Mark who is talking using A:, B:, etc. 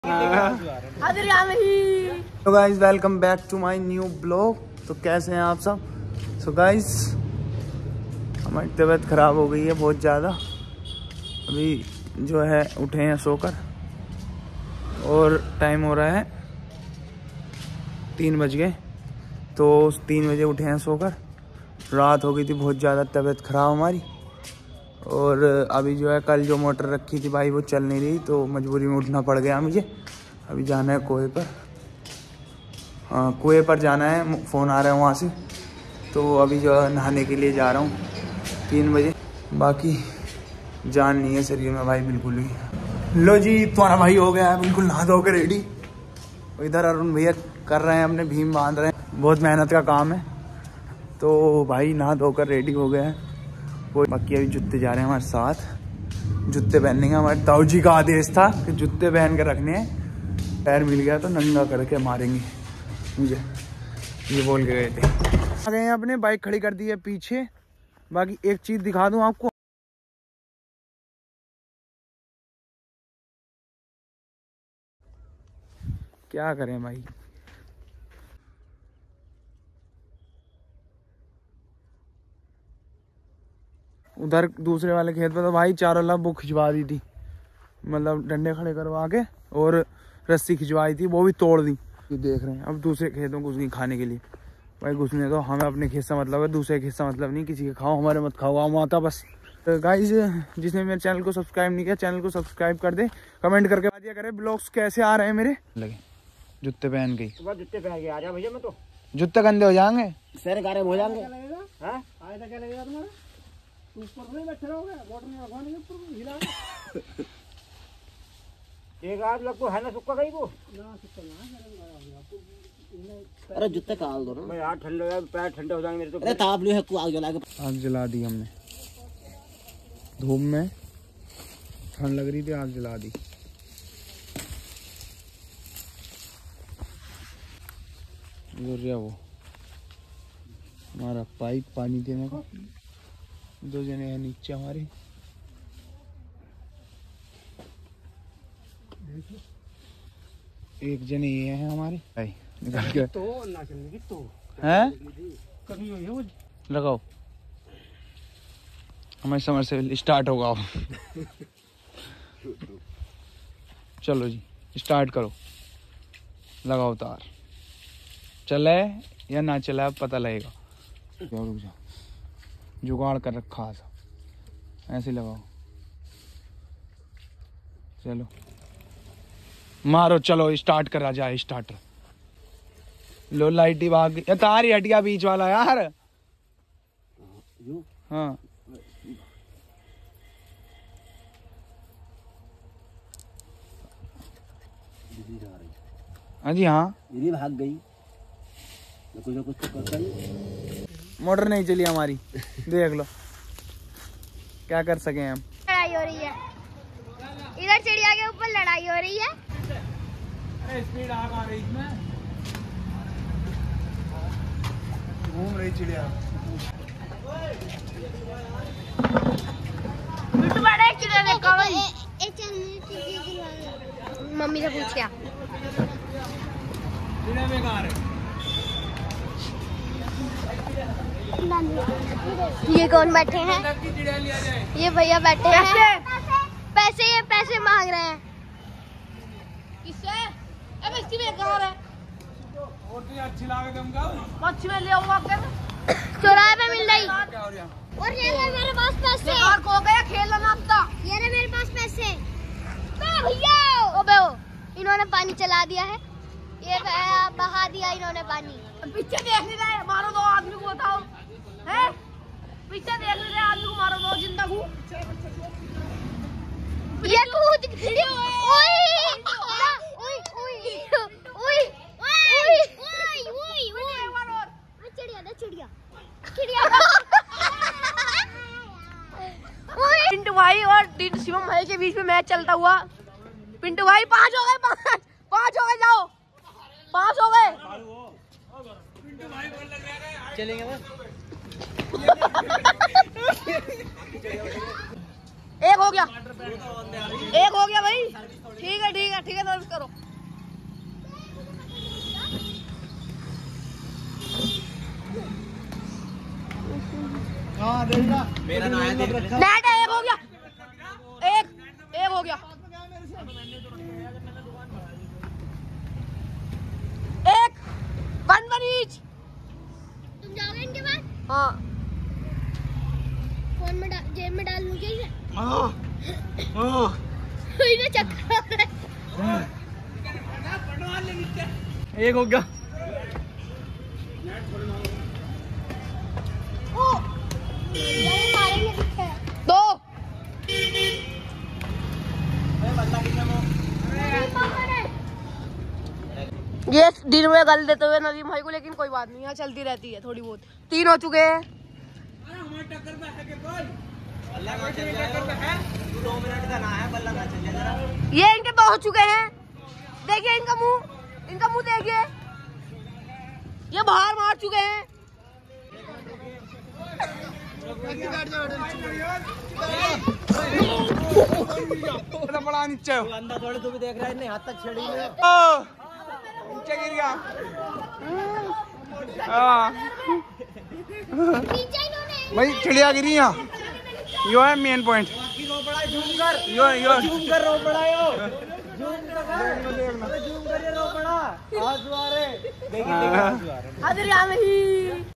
A: तो guys welcome back to my new blog. तो कैसे हैं आप सब? सो गाइस हमारी तबीयत ख़राब हो गई है बहुत ज़्यादा। अभी जो है उठे हैं सोकर और टाइम हो रहा है 3 बज गए। तो 3 बजे उठे हैं सोकर। रात हो गई थी बहुत ज़्यादा तबीयत ख़राब हमारी। और अभी जो है कल जो मोटर रखी थी भाई वो चल नहीं रही, तो मजबूरी में उठना पड़ गया मुझे। अभी जाना है कुएं पर, कुएं पर जाना है। फ़ोन आ रहा है वहाँ से, तो अभी जो है नहाने के लिए जा रहा हूँ 3 बजे। बाकी जान नहीं है शरीर में भाई बिल्कुल भी। लो जी तुम्हारा भाई हो गया है बिल्कुल नहा धो के रेडी। इधर अरुण भैया कर रहे हैं अपने भीम बांध रहे हैं, बहुत मेहनत का काम है। तो भाई नहा धोकर रेडी हो गया है वो। बाकी अभी जूते जा रहे हैं हमारे साथ, जूते पहनने का हमारे ताऊ जी का आदेश था कि जूते पहन के रखने हैं। पैर मिल गया तो नंगा करके मारेंगे मुझे, ये बोल के गए थे। आ गए हैं अपने, बाइक खड़ी कर दी है पीछे। बाकी एक चीज दिखा दूं आपको, क्या करें भाई। उधर दूसरे वाले खेत पे तो भाई चारों लाख वो खिंचवा दी थी, मतलब डंडे खड़े करवा के और रस्सी खिंचवाई थी, वो भी तोड़ दी। देख रहे हैं अब दूसरे खेतों को घुस खाने के लिए। भाई घुसने तो हमें अपने खेत से मतलब है, दूसरे खेत से मतलब नहीं। किसी के खाओ हमारे मत खाओ, हम आता बस। तो गाइस जिसने मेरे चैनल को सब्सक्राइब नहीं किया चैनल को सब्सक्राइब कर दे, कमेंट करके बता दिया करे ब्लॉग्स कैसे आ रहे हैं मेरे। लगे जूते पहन के, जूते पहन के आ जा भैया। मैं तो जूते गंदे हो जाएंगे, सर गारे हो जाएंगे। क्या लगेगा तुम्हारा? ऊपर नहीं बैठे रहोगे, मोटर में भगवान ऊपर हिला एक आध लग को है ना सुक्का गई को ना सुक्का ना। अरे जूते काल दो ना यार, ठंडा है पैर ठंडे हो जाएंगे मेरे तो। अरे ताप लियो है को आग जला के। आग जला दी हमने, धूप में ठंड लग रही थी, आग जला दी। गुर्रिया वो हमारा पाइप पानी देने का, 2 जने हैं नीचे हमारे। एक जने ये है हमारे भाई निकल गए तो ना चलने की तो है कभी हुई है वो। लगाओ हमारी समर से स्टार्ट होगा। चलो जी स्टार्ट करो, लगाओ तार। चले या ना चले अब पता लगेगा। रुक जाओ, जुगाड़ कर रखा था, ऐसे लगाओ। चलो मारो, चलो स्टार्ट करा जाए स्टार्टर। लो लाइट ही भाग गई, तार ही हट गया बीच वाला यार। हाँ हाँ जी हाँ, ये भाग गई। कुछ तो करता नहीं, मोटर नहीं चली हमारी। देख लो क्या कर सके हम।
B: लड़ाई हो रही है इधर, चिड़िया के ऊपर लड़ाई हो रही है।
A: अरे स्पीड आग आ रही इसमें, घूम रही चिड़िया।
B: मम्मी से पूछ क्या ये कौन बैठे हैं? ये भैया बैठे हैं, पैसे मांग रहे हैं। किससे? अब इसकी बेकार है। और तो अच्छी लागे तुमको, मच्छी में ले आऊंगा फिर। चौराहे पे मिल रही। और ये है मेरे पास पैसे। बेकार खो गया खेलना ना अब तो। ये है मेरे पास पैसे। भैया ओबे ओ, इन्होंने पानी चला दिया है, ये बहा दिया इन्होंने पानी। पीछे देख नहीं रहे, मारो दो आदमी को, बताओ है? पीछे देख नहीं रहे आदमी को, मारो दो जिंदा को। ये कूद पिंटू भाई और शिवम भाई के बीच में मैच चलता हुआ। पिंटू भाई 5 हो गए, 5 हो गए, जाओ 5 हो गए। चलेंगे बस। एक हो गया भाई। ठीक है तो करो।
C: मेरा नाम है
B: नेट एक हो गया, एक हो गया, एक 1-1 ईच। तुम जाओगे इनके बाद? हाँ। फोन में जेब में डाल लूंगी इसे। इन्हें चक्कर आ रहा है।
A: एक हो गया।
B: दो। ये दिन में गल देते हुए नदीम भाई को, लेकिन कोई बात नहीं, यहाँ चलती रहती है थोड़ी बहुत। 3 हो चुके हैं। ये इनके 2 हो चुके हैं। देखिए इनका मुंह देखिए, ये बाहर मार चुके हैं।
A: बड़ा नीचे
C: थोड़ी तू भी देख रहा है, हाथ तक छड़ी
A: नीचे गिर गया। भाई चिड़िया गिरी यहाँ, यो है मेन पॉइंट।
C: देखिए